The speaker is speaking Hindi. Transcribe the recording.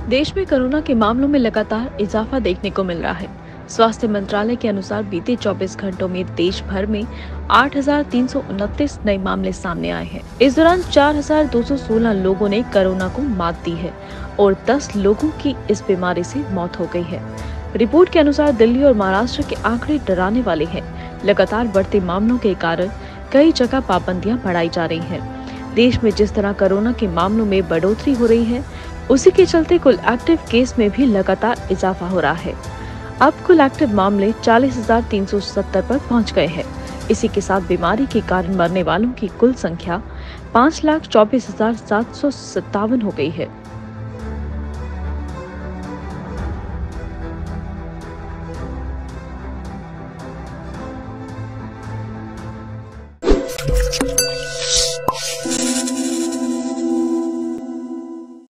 देश में कोरोना के मामलों में लगातार इजाफा देखने को मिल रहा है। स्वास्थ्य मंत्रालय के अनुसार बीते 24 घंटों में देश भर में 8,329 नए मामले सामने आए हैं। इस दौरान 4,216 लोगों ने कोरोना को मात दी है और 10 लोगों की इस बीमारी से मौत हो गई है। रिपोर्ट के अनुसार दिल्ली और महाराष्ट्र के आंकड़े डराने वाले हैं। लगातार बढ़ते मामलों के कारण कई जगह पाबंदियां बढ़ाई जा रही हैं। देश में जिस तरह कोरोना के मामलों में बढ़ोतरी हो रही है, उसी के चलते कुल एक्टिव केस में भी लगातार इजाफा हो रहा है। अब कुल एक्टिव मामले 40,370 पर पहुंच गए हैं। इसी के साथ बीमारी के कारण मरने वालों की कुल संख्या 5,24,757 हो गई है।